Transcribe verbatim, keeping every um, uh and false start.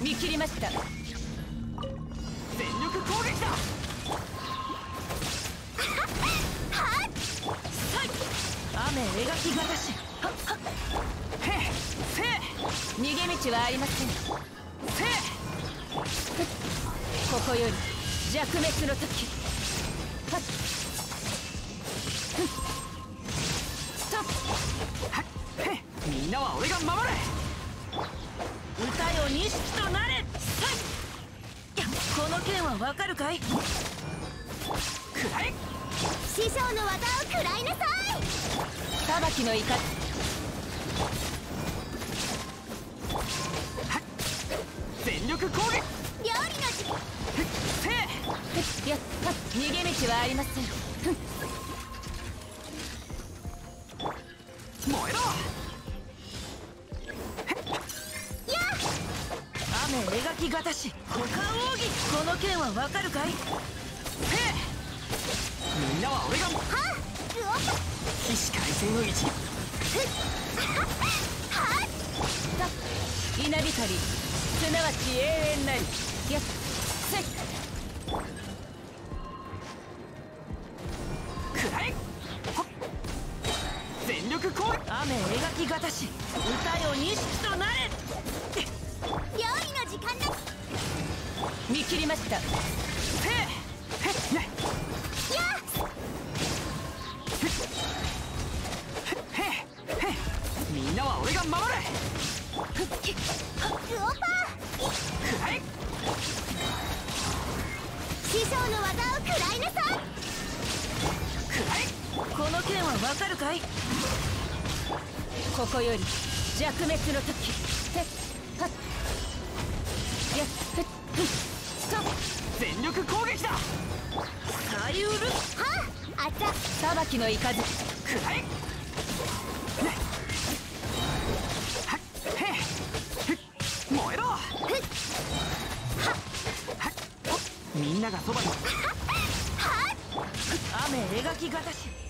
見切りました。全力攻撃だ。雨描きがたし。へっせ逃げ道はありません。せここより弱滅の時。はっストップ。はっへっみんなは俺が守れ。歌よ錦となれ。さいこの剣はわかるかい。くらえ。 師匠の技を食らいなさい。 裁きのイカ。全力攻撃。 料理の時。 せいや逃げ道はありません。燃えろ。 や雨描きがたし。股間奥義。この剣はわかるかい。せいみんなは俺が。はっ起死回生の一。稲光すなわち永遠なり。やっせっくらえ。全力攻撃。雨描きがたし。歌よ錦となれ。 料理の時間だ。 見切りました。せいへっやみんなは俺が守れ。 グオパー。 くらえ。 師匠の技を食らいなさい。 くらえ。この剣はわかるかい。ここより弱滅の時。へっはっやっへっふっストップ。全力攻撃だ。サイウル。 はああっちゃ。 裁きの雷。くらえ。燃えろ。みんながそばに。雨描きがたし。